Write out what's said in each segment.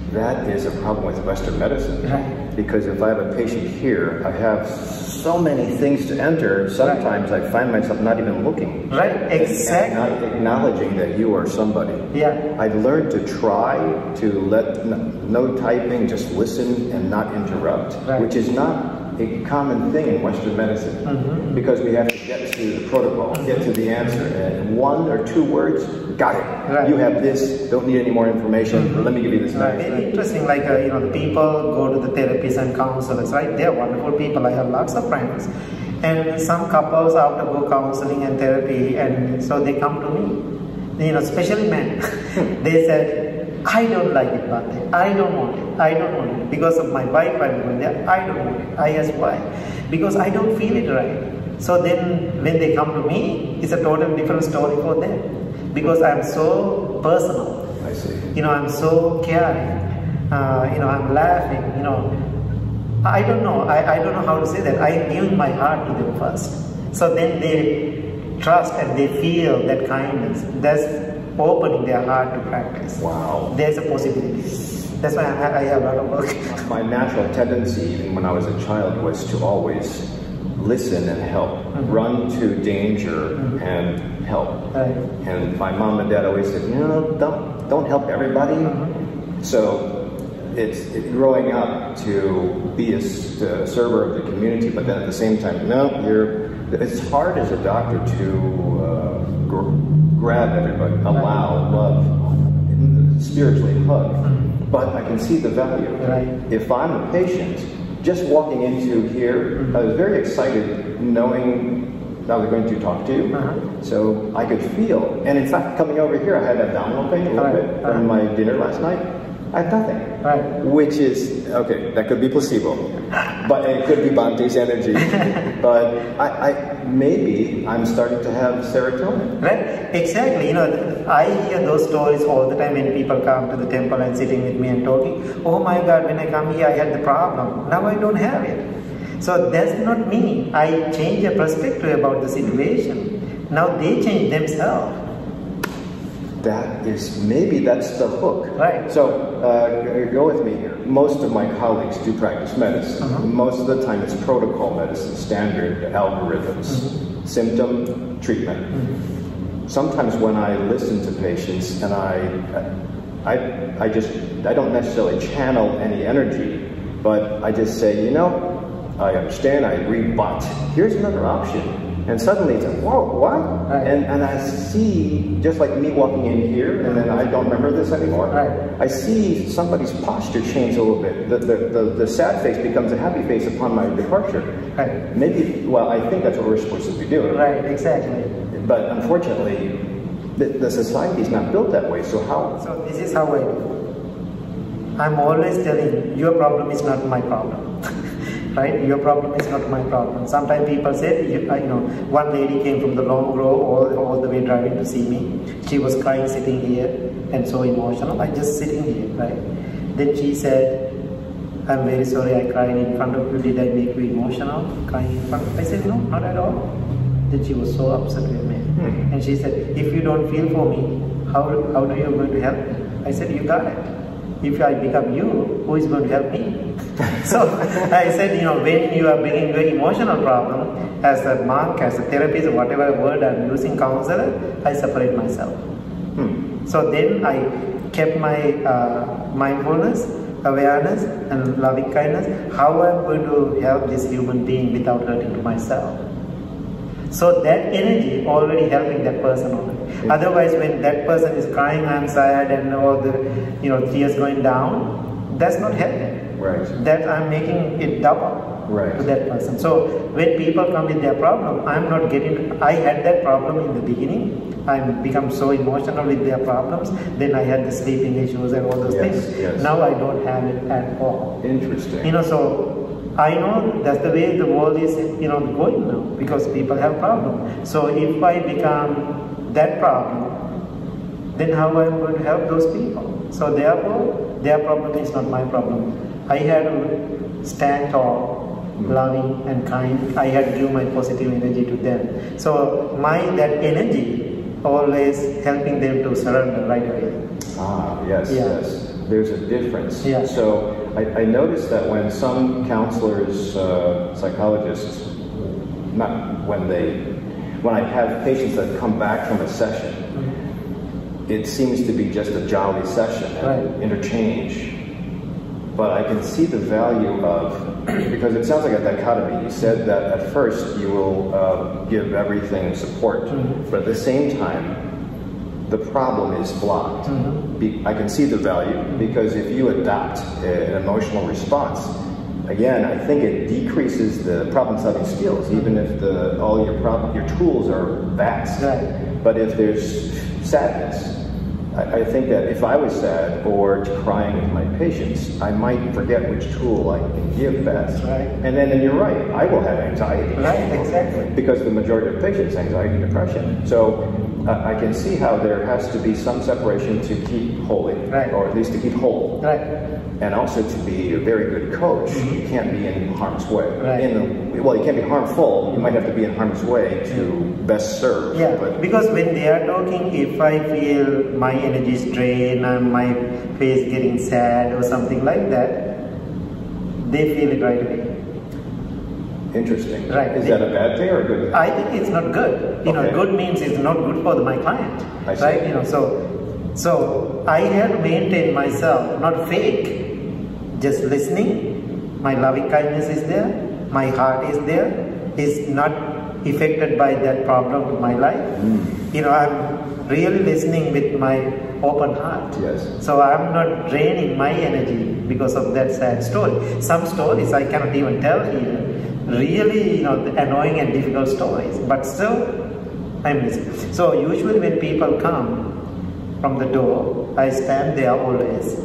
that is a problem with Western medicine. Right. Because if I have a patient here, I have so many things to enter, sometimes I find myself not even looking. Right, exactly. And not acknowledging that you are somebody. Yeah. I've learned to try to let no typing, just listen and not interrupt, right. which is not a common thing in Western medicine, because we have to get to the protocol, get to the answer, and 1 or 2 words, got it. Right. You have this, don't need any more information, let me give you this. Right. Very interesting, like, the people go to the therapists and counselors, right? They're wonderful people. I have lots of friends. And some couples after go counseling and therapy, and so they come to me, especially men. They said, I don't like it, Bhante. I don't want it. I don't want it. Because of my wife, I'm going there. I don't want it. I ask why. Because I don't feel it right. So then when they come to me, it's a totally different story for them. Because I'm so personal. I see. I'm so caring. I'm laughing. I don't know. I don't know how to say that. I give my heart to them first. So then they trust and they feel that kindness. That's opening their heart to practice. Wow. There's a possibility. That's why I have a lot of work. My natural tendency, even when I was a child, was to always listen and help, run to danger and help. Right. And my mom and dad always said, don't help everybody. So it's growing up to be a server of the community, but then at the same time, it's hard as a doctor to grab everybody, allow, love, spiritually hug. But I can see the value. Right. If I'm a patient, just walking into here, I was very excited knowing I was going to talk to you. So I could feel, and in fact, coming over here, I had abdominal pain a little bit from my dinner last night. I have nothing. Right. Which is, okay, that could be placebo, but it could be Bhante's energy. But maybe I'm starting to have serotonin. Right, exactly. I hear those stories all the time when people come to the temple and sitting with me and talking. Oh my God, when I come here, I had the problem. Now I don't have it. So that's not me. I change their perspective about the situation. Now they change themselves. Maybe that's the hook. Right. So go with me here. Most of my colleagues do practice medicine. Most of the time it's protocol medicine, standard algorithms, symptom, treatment. Sometimes when I listen to patients and I don't necessarily channel any energy, but I just say, I understand, I agree, but here's another option. And suddenly it's like, whoa, what? Right. And I see, just like me walking in here, and then I don't remember this anymore. Right. I see somebody's posture change a little bit. The sad face becomes a happy face upon my departure. Right. Maybe, I think that's what we're supposed to be doing. Right, exactly. But unfortunately, the society is not built that way, so how? So this is how I do. I'm always telling, your problem is not my problem. Right? Your problem is not my problem. Sometimes people say, one lady came from the long row all the way driving to see me. She was crying sitting here and so emotional. I just sitting here, right? Then she said, I'm very sorry I cried in front of you. Did I make you emotional? Crying in front of you? I said, no, not at all. Then she was so upset with me. And she said, if you don't feel for me, how are you going to help me? I said, you got it. If I become you, who is going to help me? So I said, when you are bringing your emotional problem, as a monk, as a therapist, whatever word I'm using, counselor, I separate myself. So then I kept my mindfulness, awareness, and loving kindness, how I'm going to help this human being without hurting to myself. So that energy already helping that person already. Otherwise, when that person is crying, I'm sad, and all the tears going down, that's not helping. Right. That I'm making it double to that person. So when people come with their problem, I'm not getting. I had that problem in the beginning. I become so emotional with their problems. Then I had the sleeping issues and all those things. Yes. Now I don't have it at all. Interesting. So I know that's the way the world is, going now, because people have problems. So if I become that problem, then how am I going to help those people? So therefore, their problem is not my problem. I had to stand tall, loving and kind. I had to give my positive energy to them. So that energy always helping them to surrender right away. Yes. there's a difference. Yeah. So I noticed that when some counselors, psychologists, when I have patients that come back from a session, it seems to be just a jolly session, and interchange. But I can see the value of, because it sounds like a dichotomy. You said that at first you will give everything support, but at the same time, the problem is blocked. I can see the value, because if you adopt an emotional response, again, I think it decreases the problem-solving skills, even if all your tools are vast. Right. But if there's sadness, I think that if I was sad or crying with my patients, I might forget which tool I can give best. Right. And then you're right, I will have anxiety. Right, exactly. Because the majority of patients, anxiety and depression. So I can see how there has to be some separation to keep holy, or at least to keep whole. And also to be a very good coach, you can't be in harm's way. Well, you can't be harmful, you might have to be in harm's way to best serve. Yeah, because when they are talking, if I feel my energy is drained and my face getting sad or something like that, they feel it right away. Interesting. Right. Is that a bad thing or a good thing? I think it's not good. You know, good means it's not good for my client. I see. Right? You know, so I have to maintain myself, not fake. Just listening. My loving kindness is there. My heart is there. Is not affected by that problem in my life. You know, I'm really listening with my open heart. Yes. So I'm not draining my energy because of that sad story. Some stories I cannot even tell here. Really, you know, annoying and difficult stories. But still, I'm listening. So usually when people come from the door, I stand there always.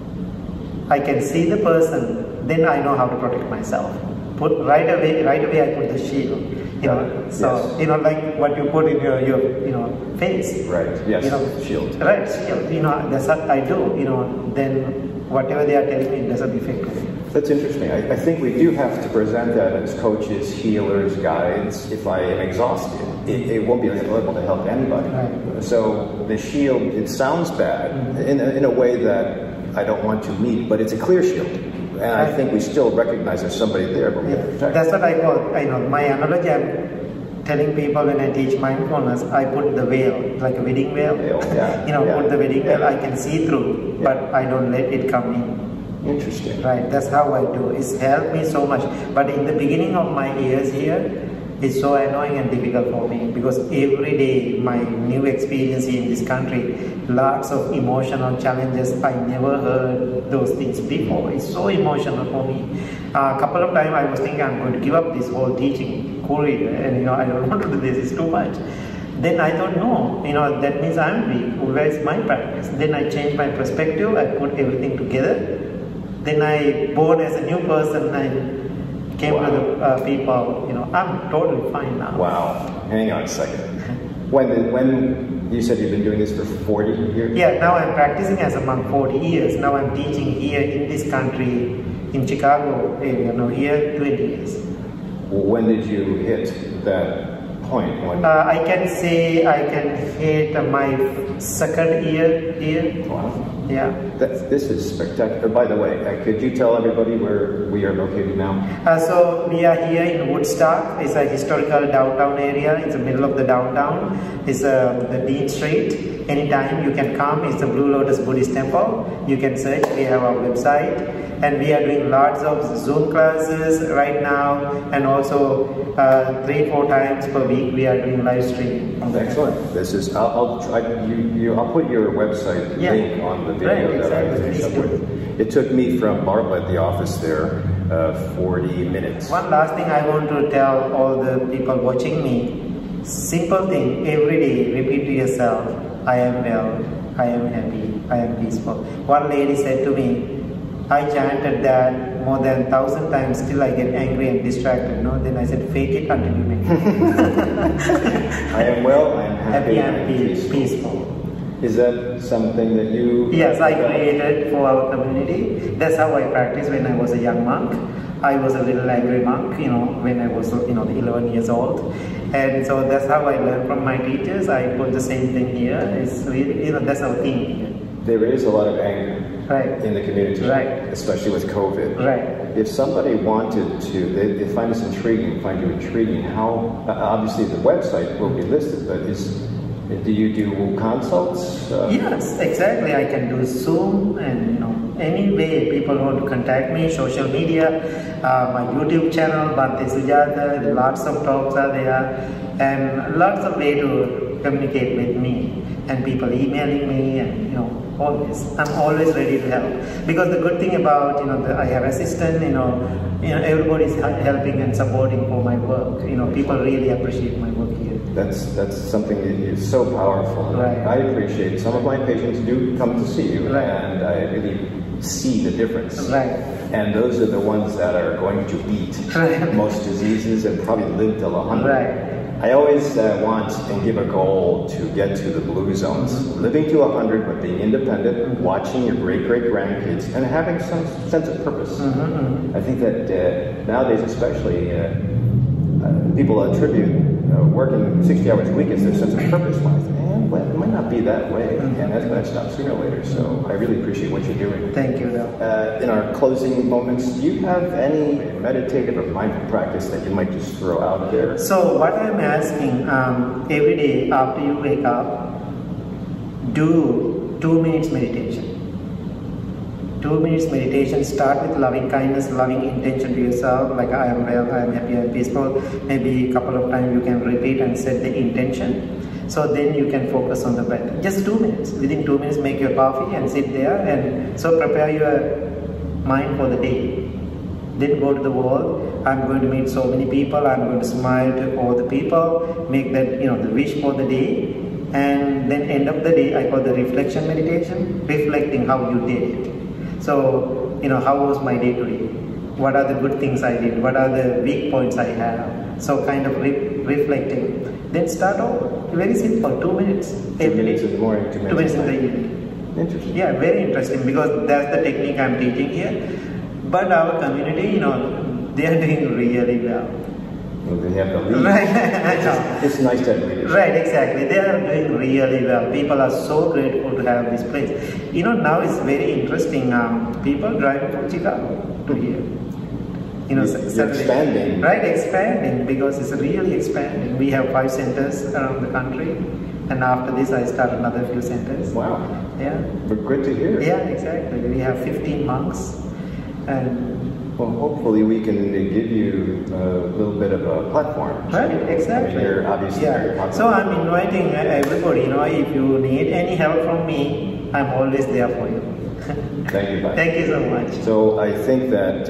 I can see the person, then I know how to protect myself. Right away I put the shield. You know, so you know, like what you put in your you know, face. Right. Yes. You know, shield. Right, shield. You know, that's what I do. You know, then whatever they are telling me, it doesn't affect me. That's interesting. I think we do have to present that as coaches, healers, guides. If I am exhausted, it won't be able to help anybody. Right. So the shield, it sounds bad in a way that I don't want to meet, but it's a clear shield. And I think we still recognize there's somebody there, but we have to protect. That's what I call, I know, my analogy, I'm telling people when I teach mindfulness, I put the veil, like a wedding veil. You know, put the wedding veil, I can see through, but I don't let it come in. Interesting. Right, that's how I do. It's helped me so much. But in the beginning of my years here, it's so annoying and difficult for me, because every day my new experience in this country, lots of emotional challenges. I never heard those things before. It's so emotional for me. A couple of times I was thinking I'm going to give up this whole teaching career, and you know, I don't want to do this, it's too much. Then I thought, no, you know, that means I'm weak. Where's my practice? Then I changed my perspective, I put everything together. Then I born as a new person, I came to the people, you know, I'm totally fine now. Wow. Hang on a second. When you said you've been doing this for 40 years? Yeah, now I'm practicing as a monk 40 years. Now I'm teaching here in this country, in Chicago area, now here 20 years. When did you hit that point? I can say I can hit my second year here. Wow. Yeah. This is spectacular. By the way, could you tell everybody where we are located now? So we are here in Woodstock. It's a historical downtown area. It's the middle of the downtown. It's the Dean Street. Anytime you can come. It's the Blue Lotus Buddhist Temple. You can search. We have our website. And we are doing lots of Zoom classes right now. And also 3-4 times per week we are doing live streaming. Excellent. This is. I'll put your website link on the video that I finished up with. It took me from Bartlett, the office there, 40 minutes. One last thing I want to tell all the people watching me. Simple thing, every day, repeat to yourself, I am well, I am happy, I am peaceful. One lady said to me, I chanted that more than 1,000 times, still I get angry and distracted. No? Then I said, fake it until you make it. I am well, I am happy, and peaceful. Is that something that you... Yes, I created for our community. That's how I practiced when I was a young monk. I was a little angry monk, you know, when I was, you know, 11 years old. And so that's how I learned from my teachers. I put the same thing here. It's really, you know, that's our theme here. There is a lot of anger. in the community, especially with COVID. If somebody wanted to, they find this intriguing, find you intriguing, how, obviously the website will be listed, but do you do consults? Yes, exactly. I can do Zoom and any way people want to contact me, social media, my YouTube channel, Bhante Sujatha, lots of talks are there, and lots of way to communicate with me, and people emailing me, and always. I'm always ready to help, because the good thing about I have assistant, everybody's helping and supporting for my work. People really appreciate my work here. That's something that is so powerful. I appreciate. Some of my patients do come to see you, and I really see the difference. And those are the ones that are going to beat most diseases and probably live till 100. I always want and give a goal to get to the blue zones. Living to 100, but being independent, watching your great-great-grandkids, and having some sense of purpose. I think that nowadays especially, people attribute working 60 hours a week as their sense of purpose. Well, it might not be that way, and that's going to stop sooner or later. So I really appreciate what you're doing. Thank you. In our closing moments, do you have any meditative or mindful practice that you might just throw out there? So what I'm asking, every day after you wake up, do 2 minutes meditation. 2 minutes meditation. Start with loving kindness, loving intention to yourself, like I am well, I am happy, I am peaceful. Maybe a couple of times you can repeat and set the intention. So then you can focus on the breath. Just 2 minutes. Within 2 minutes, make your coffee and sit there, and so prepare your mind for the day. Then go to the world. I'm going to meet so many people. I'm going to smile to all the people. Make that the wish for the day, and then end of the day, I call the reflection meditation. Reflecting how you did it. So how was my day today? What are the good things I did? What are the weak points I have? So kind of reflecting. Then start over. Very simple, 2 minutes. 2 minutes in the morning, 2 minutes in the evening. Interesting. Yeah, very interesting, because that's the technique I'm teaching here. But our community, they are doing really well. Well, they have the lead. It's nice to have leaders. Exactly. They are doing really well. People are so grateful to have this place. Now it's very interesting. People driving from Chicago to here. You're expanding. Expanding, because it's really expanding. We have 5 centers around the country, and after this I start another few centers. Wow. Yeah. But good to hear. Yeah, exactly. We have 15 monks, and well, hopefully we can give you a little bit of a platform. Exactly. I mean, you're obviously very popular. So I'm inviting everybody, if you need any help from me, I'm always there for you. Thank you, Bhante. Thank you so much. So I think that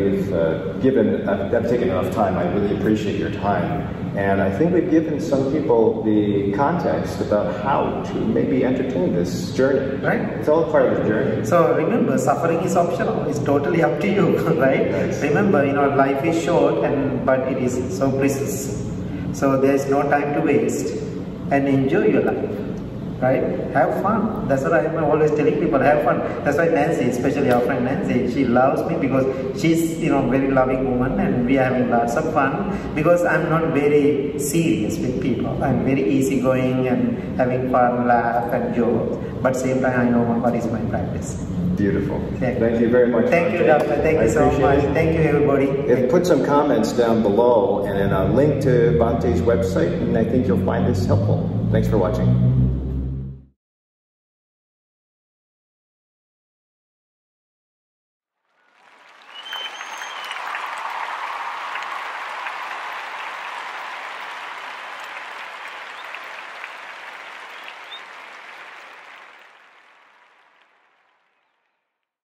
I've taken enough time. I really appreciate your time. And I think we've given some people the context about how to maybe entertain this journey. It's all part of the journey. So remember, suffering is optional. It's totally up to you, Remember, life is short, but it is so precious. So there's no time to waste, and enjoy your life. Have fun. That's what I'm always telling people, have fun. That's why Nancy, especially our friend Nancy, she loves me because she's very loving woman, and we are having lots of fun, because I'm not very serious with people. I'm very easygoing and having fun, laugh and joke, but same time I know what is my practice. Beautiful. Thank you very much. Thank you, Doctor. Thank you so much. Thank you, everybody. Put some comments down below and then a link to Bhante's website, and I think you'll find this helpful. Thanks for watching.